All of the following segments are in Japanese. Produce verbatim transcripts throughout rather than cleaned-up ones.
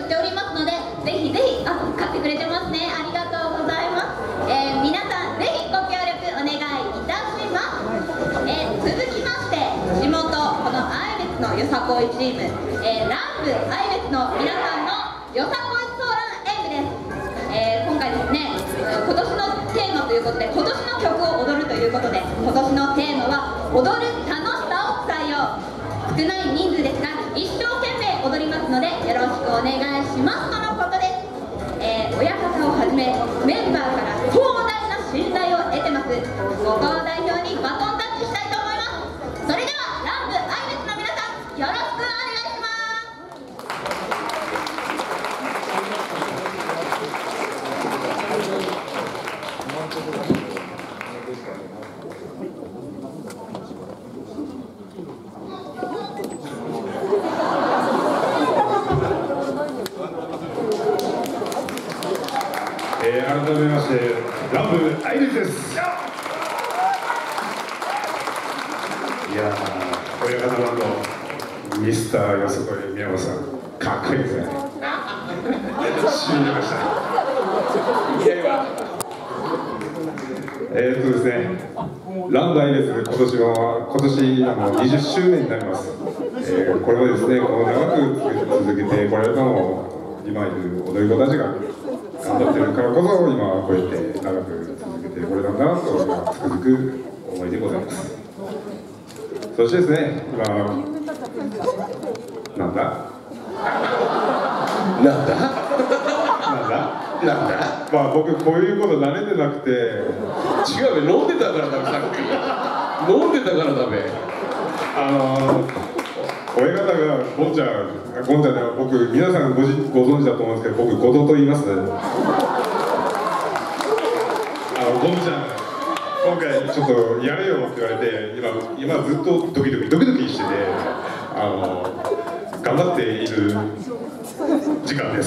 しておりますので、ぜひぜひ、あ、買ってくれてますね。ありがとうございます。えー、皆さんぜひご協力お願いいたします。えー、続きまして、地元この愛別のよさこいチーム、えー、ランブ愛別の皆さんのよさこいソーラン演舞です。えー、今回ですね、今年のテーマということで、今年の曲を踊るということで、今年のテーマは踊る楽しさを伝えよう。少ない人数ですが一生懸命踊りますのでよろしくお願いしますとのことです。えー、親方をはじめメンバーから広大な信頼を得てます。ここを代表にバトンタッチしたいと思います。それではランブ愛別の皆さん、よろしくお願いします。 えー、改めましてランブ愛別です。いやー、親方バンドミスターよさこい宮本さん、かっこいいですね。信じました。いやいやえーっとですね、ランブ愛別、今年は今年あのにじゅっしゅうねんになります。えー、これはですね、この長く続けてこられたのを今いる踊り子たちが頑張ってるからこそ今こうやって長く続けてこれたんだなとつくづく思いでございます。そしてですね、今なんだなんだなんだなんだまあ僕こういうこと慣れてなくて。 違うね、飲んでたからダメ、さっき飲んでたからダメ。 あのー親方がゴンちゃん、ゴンちゃんでは僕、皆さんごじご存知だと思うんですけど、僕、後藤と言います。あのゴンちゃん、今回ちょっとやれよって言われて、今、今ずっとドキドキ、ドキドキしてて、あの頑張っている時間です。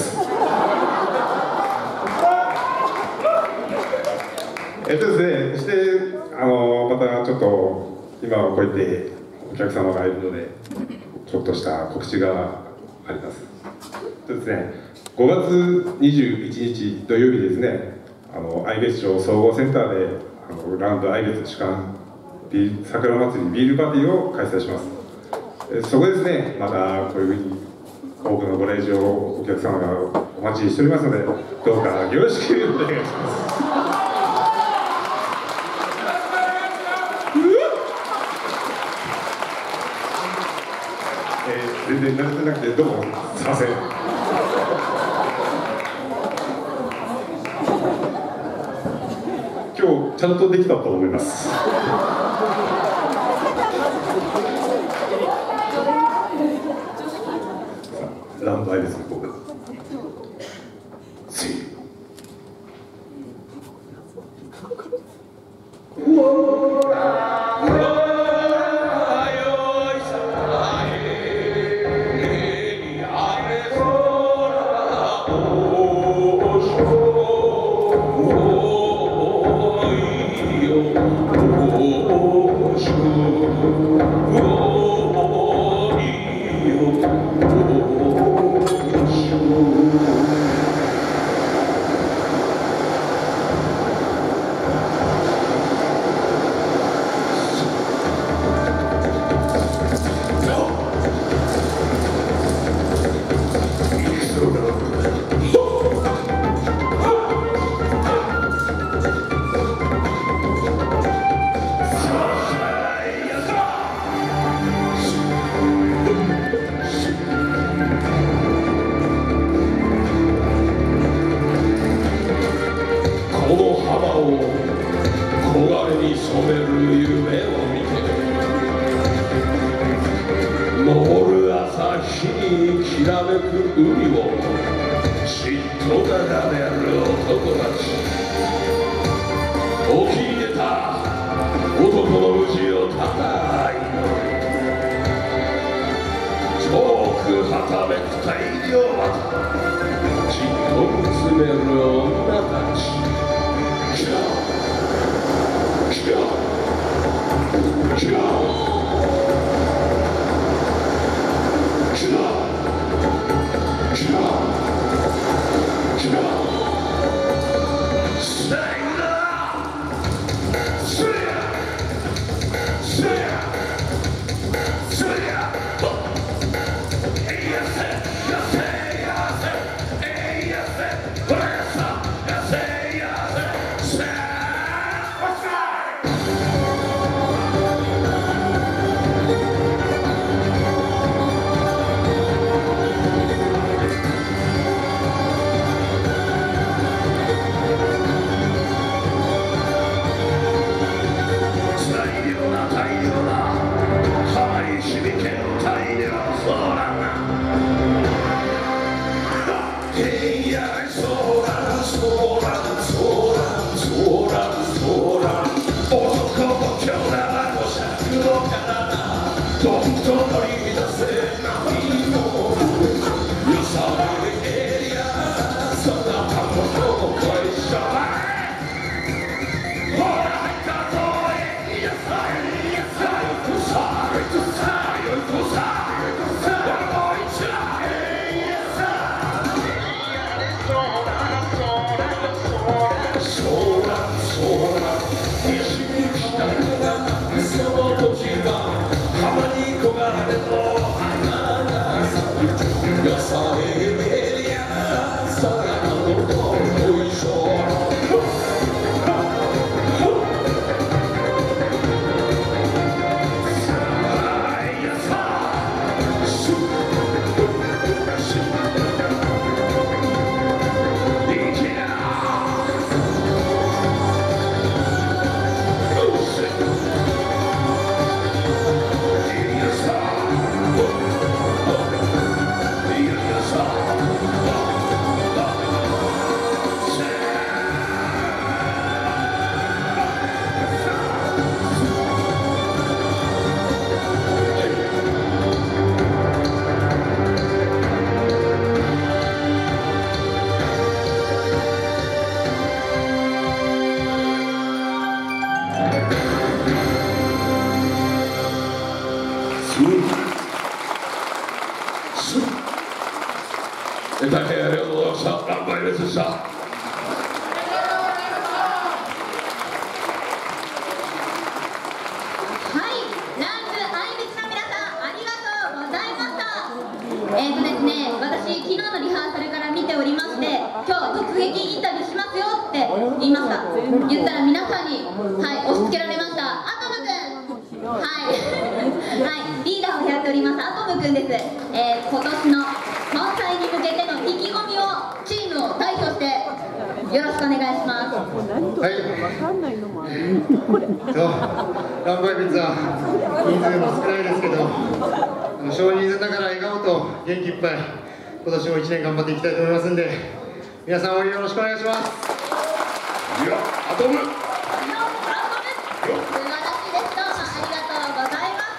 えっとですね、そして、あのまたちょっと、今こうやってお客様がいるので、ちょっとした告知があります。そうですね、ごがつにじゅういちにち土曜日ですね、あの愛別町総合センターであのランブ愛別主幹ビ桜祭りビールパーティーを開催します。えそこですね、またこういうふうに多くのご来場お客様がお待ちしておりますので、どうかよろしくお願いします。全然慣れてなくてどうもすいません。今日ちゃんとできたと思います。ランブ愛別の僕せいきらめく海を嫉妬がらめる男たち、沖に出た男の氏をたたい遠くはためく大量またじっと見つめる女たち、キャーキャーキャーキャーキャー大変ありがとうございました。ランバイレスでした。 はい、ランブアイベスの皆さん、ありがとうございました。えーとですね、私、昨日のリハーサルから見ておりまして、今日突撃インタビューしますよって言いました。言ったら皆さんに、はい、押し付けられました。アトムくん、はい、はい、リーダーをやっておりますアトムくんです。えー、今年の関西に向けての意気込みをチームを代表してよろしくお願いします。 はい。と、ランバイビッツは人数も少ないですけど、あの少人数だから笑顔と元気いっぱい今年もいちねん頑張っていきたいと思いますんで、皆さん応援よろしくお願いします。 いや、アトム。 素晴らしいです。どうもありがとうございます。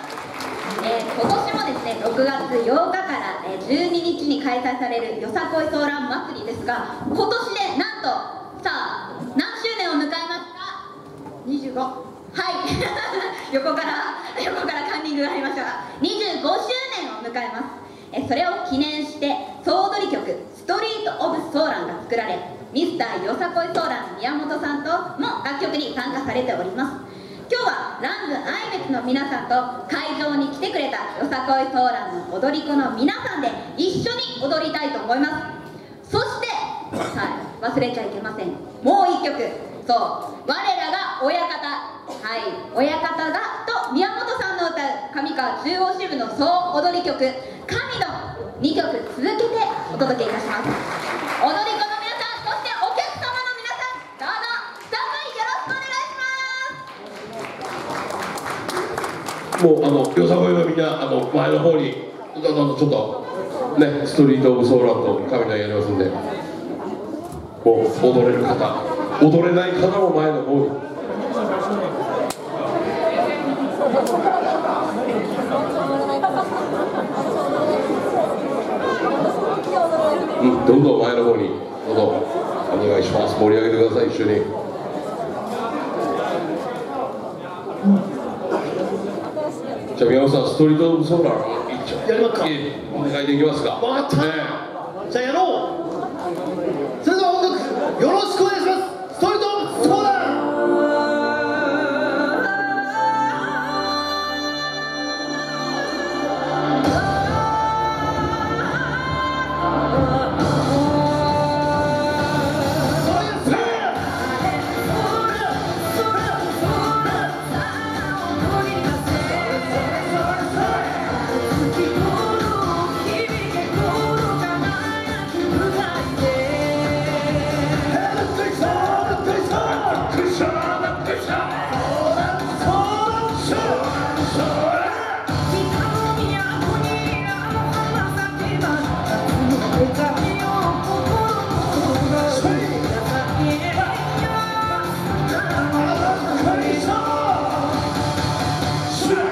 えー、今年もですね、ろくがつようかからじゅうににちに開催されるよさこいソーラン祭りですが、今年でなんとさあ何周年を迎えますか？にじゅうご。はい。横から横からカンニングがありましたが、にじゅうごしゅうねんを迎えます。えそれを記念して総踊り曲「ストリート・オブ・ソーラン」が作られ、ミスターよさこいソーラン宮本さんとも楽曲に参加されております。今日はランブアイベスの皆さんと会場に来てくれたよさこいソーランの踊り子の皆さんで一緒に踊りたいと思います。そして、はい、忘れちゃいけません、もう一曲、そう、我らが親方、はい、親方がと宮本さんの歌う上川中央支部の総踊り曲「神の」にきょく続けてお届けいたします。踊り子の皆さん、そしてお客様の皆さん、どうぞスタンバイよろしくお願いします。 もうあのよさこいはみんなあの前の方にどんどんどんどんちょっとね、ストリート・オブ・ソーランと神のやりますんで、もう踊れる方、踊れない方も前の方に。うん、どうぞ前の方にどうぞお願いします。盛り上げてください、一緒に。じゃあ宮本さん、ストリート・オブ・ソーラン一応やりますか。 お願いできますか。 わかった、 ね、 じゃあやろう。それでは音楽よろしくお願いします。ストリート・オブ・ソーラン。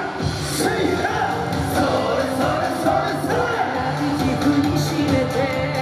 それそれそれそれ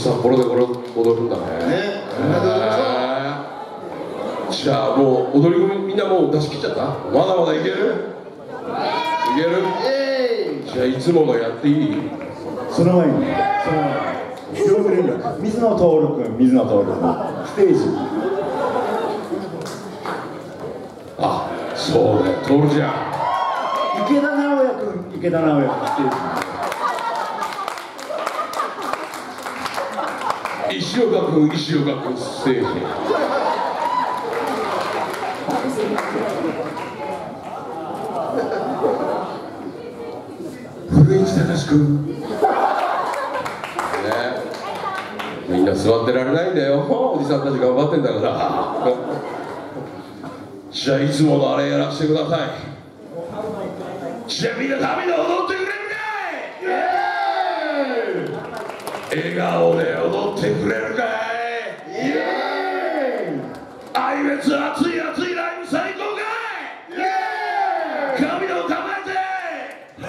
札幌でこれ踊るんだね。 ね、みんなで踊りましょう。 じゃあもう踊り組みんなもう出し切っちゃった？まだまだいける？いける？じゃあいつものやっていい？ その前に、その前に、業務連絡、水野徹君、水野徹君、ステージ。 あ、そうね、徹ちゃん。 池田直也君、池田直也君、ステージ。 石岡君、石岡君、ステージ。古市隆君。ね、みんな座ってられないんだよ。おじさんたち頑張ってんだから。じゃあいつものあれやらせてください。じゃあみんな旅で踊ってくれるかい？笑顔で踊ってくれるかい？愛別熱い熱いライブ最高かい？神の構えては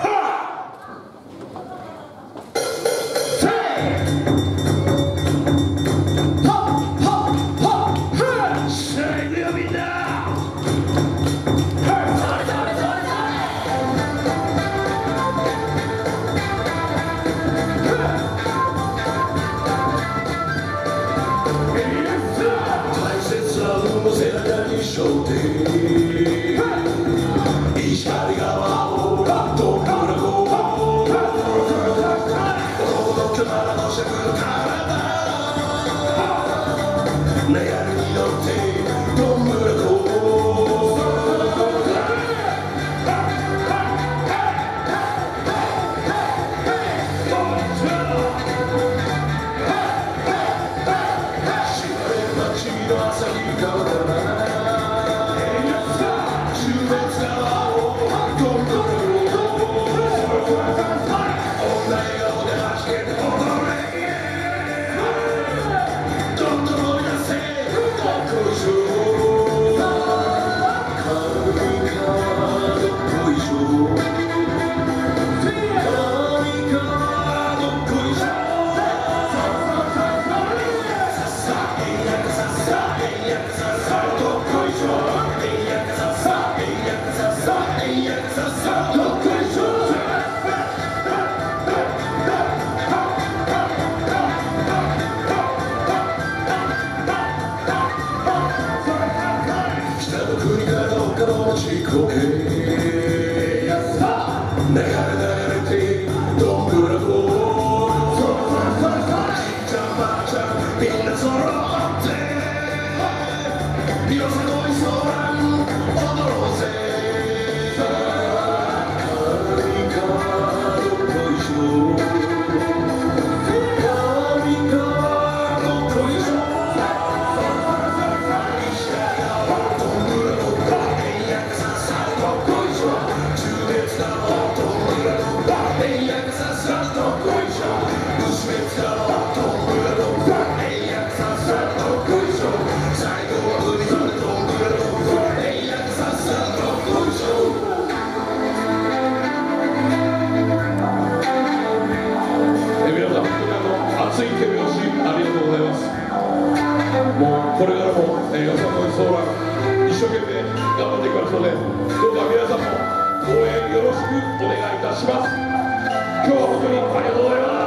これからも、えー、よさこいソーラン一生懸命頑張っていきますので、どうか皆さんも応援よろしくお願いいたします。今日は本当にありがとうございます。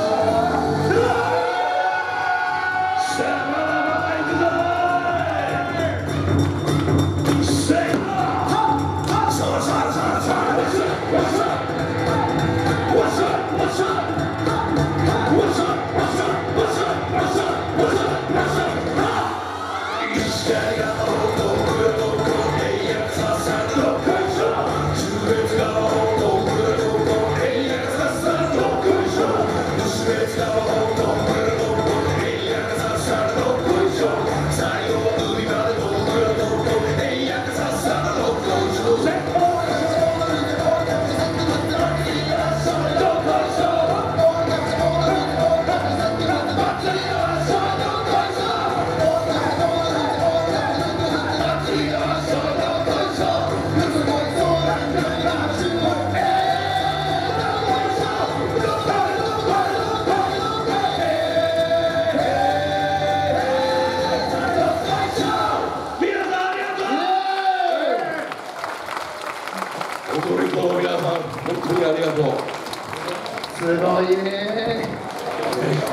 さあまだまだ行くぞー。せーの、そらそらそらそら、What's up? What's up? What's up? What's up? What's up? What's up? What's up? What's up? What's up? 石狩がどこどこえいやささどこいしょ中越がどこどこえいやささどこいしょ西別がどこ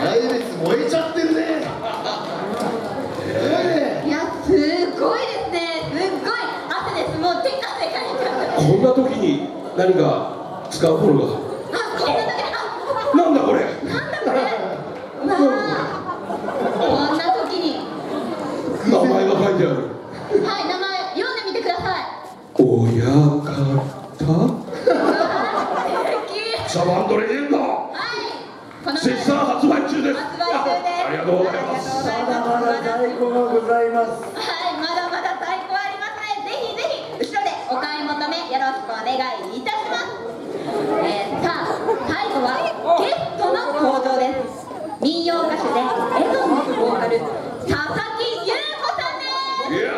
来月燃えちゃってるね。すごいね。 いや、すごいですね。すっごい汗です。もう手が汗かいちゃって。 こんな時に何か使うものが。 あ、こんな時に、あ、 なんだこれ。 なんだこれ。わあ、こんな時に。 名前が書いてある。 はい、名前読んでみてください。 親方。 素敵。 サバンドレジェンド。 はい。この絶賛発売中です。 発売中です。 ありがとうございます。 ありがとうございます。 まだまだ在庫がございます。 はい、まだまだ在庫ありますね。ぜひぜひ後ろでお買い求めよろしくお願いいたします。えー、さあ、最後はゲストの登場です。民謡歌手でエゾンのボーカル佐々木優子さんです。 いや。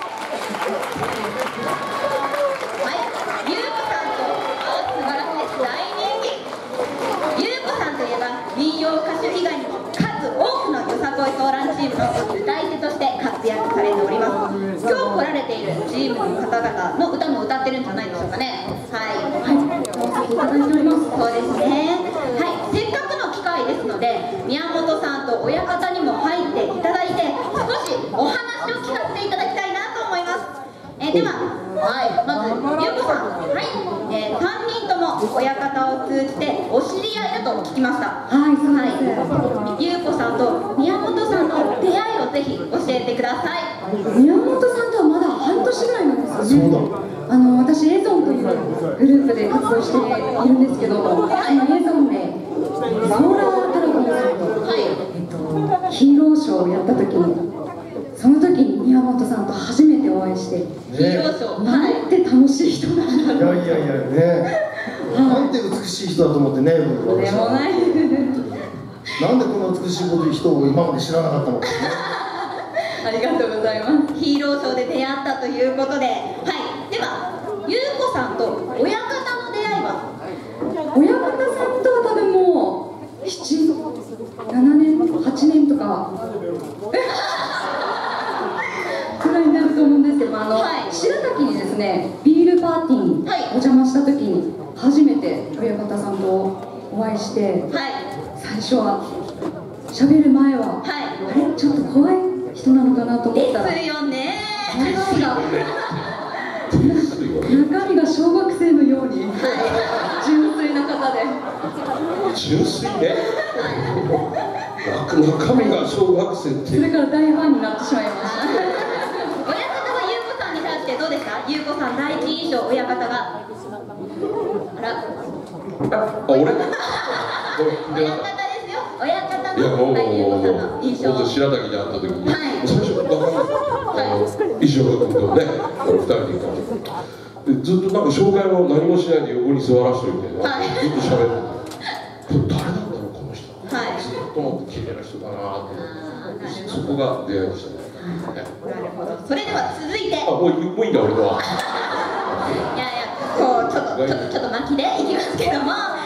はい、優子さんと、あ、素晴らしいです。大人気。優子さんといえば民謡歌手以外にも数多くのよさこいソーランチームの歌い手として活躍されております。今日来られているチームの方々の歌も歌ってるんじゃないでしょうかね。はい、はい、お聞きいただいております。そうですね。はい、せっかくの機会ですので、宮本さんと親方にも入っていただいて、少しお話を聞かせていただきたいなと思います。えー、では、はい、まず優子さん、はい、えー、さんにんとも親方を通じてお知り合いだと聞きました。はい、そうです。優子さんと宮本さんの出会いをぜひ教えてください。 宮本さんとはまだ半年ぐらいなんですよね。あの私エゾンというグループで活動しているんですけど、そのエゾンでソーラードラゴンさんと、 はい、 えっと、ヒーローショーをやった時に、その時に宮本さんと初めてお会いして、 ヒーローショー、 なんて楽しい人なんだろう。 いやいやいやね。なんて美しい人だと思ってね。 とんでもない。 なんでこの美しい人を今まで知らなかったのか。 ありがとうございます。 ヒーローショーで出会ったということで、はい、では優子さんと親方の出会いは。 親方さんとは多分もうなな、ななねん、はちねんとかくらいになると思うんですけど、あの、はい、白滝にですね、ビールパーティーにお邪魔した時に初めて親方さんとお会いして、はい、最初は喋る前は、はい、あれちょっと怖い人なのかなと思ったら、 ですよね。 中身が中身が小学生のように、はい、純粋な方で。 純粋ね。中身が小学生って。 それから大ファンになってしまいました。 親方は優子さんに対してどうですか。優子さん第一印象、親方が。あら。 あ、俺。親方ですよ。親方いや、もう、 の優子さんの印象。 本当白滝で会った時に、 はい、 最初分かんない。あの、石岡君とね、二人でいたで、ずっとなんか紹介も何もしないで横に座らせておいて、はい、ずっと喋って。誰なんだろうこの人。はい。ずっと思って綺麗な人だなと思って。そこが出会いでしたね。 なるほど。それでは続いて。 あ、もうもういいんだ俺は。 いやいや、こうちょっとちょっとちょっと巻きでいきますけども、はい、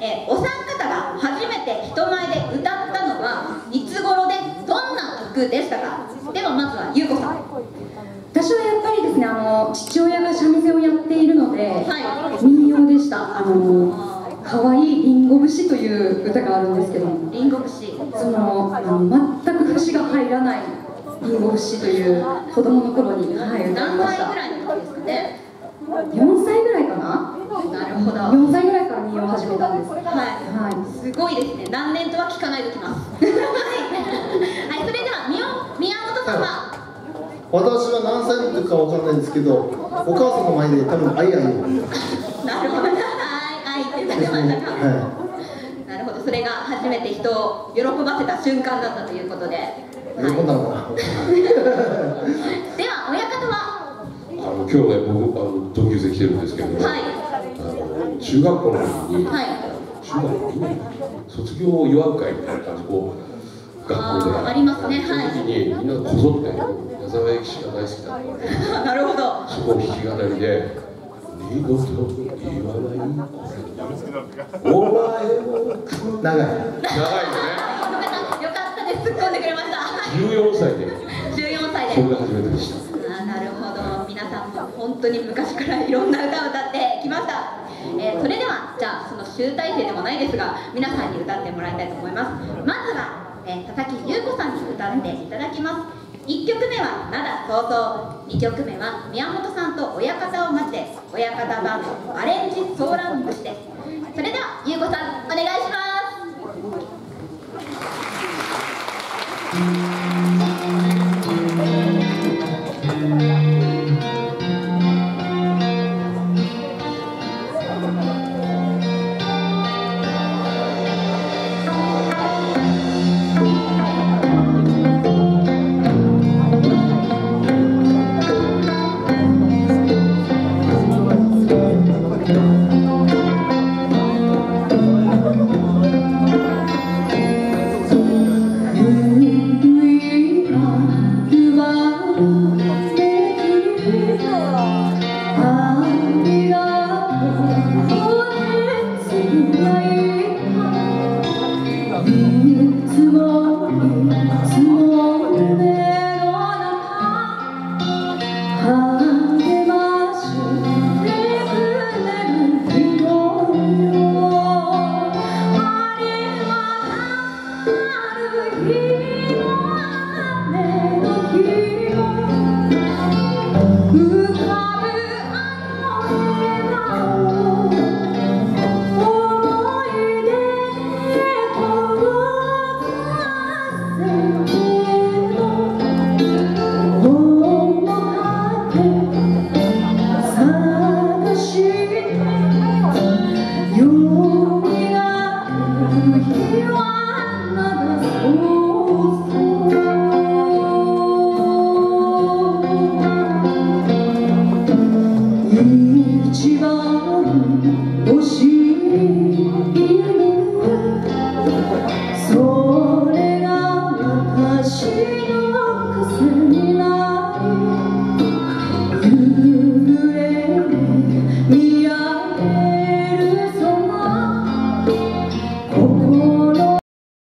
えー、お三方が初めて人前で歌ったのはいつ頃でどんな曲でしたか。ではまずは優子さん。 私はやっぱりですね、あの父親が三味線をやっているので、 はい、 民謡でした。あの可愛いりんご節という歌があるんですけど、 りんご節、 そのあの全く節が入らないりんご節という子供の頃に、はい、歌いました。 何歳ぐらいの時ですかね。 よんさいぐらいかな。 なるほど。 よんさいぐらいから民謡を始めたんです。はい、 はい、すごいですね。何年とは聞かないときます。はい、はい、それでは宮宮本さんは。はい、 私は何歳の時かわかんないんですけど、お母さんの前で多分アイアイを。 なるほど。アイアイって言ってましたか。はい、なるほど。それが初めて人を喜ばせた瞬間だったということで。 喜んだのかな。 では親方は。 あの今日ね僕あの同級生来てるんですけども、はい、あの中学校の時に、はい、中学校にね卒業を祝う会みたいな感じこう学校でありますね。 その時にみんなこぞって矢沢永吉が大好きだったなるほど。 そこを弾き語りで二度と言わないお前を長い長いよね。 よかったです。突っ込んでくれました。 じゅうよんさいでじゅうよんさいでそれが初めてでした。 あ、なるほど。皆さんも本当に昔からいろんな歌を歌ってきました。 えー、それではじゃあその集大成でもないですが皆さんに歌ってもらいたいと思います。まずは、えー、佐々木優子さんに歌っていただきます。いっきょくめは「灘想像」、にきょくめは宮本さんと親方を待って親方バンドアレンジソーラン節です。それでは優子さんお願いします。 一番欲しい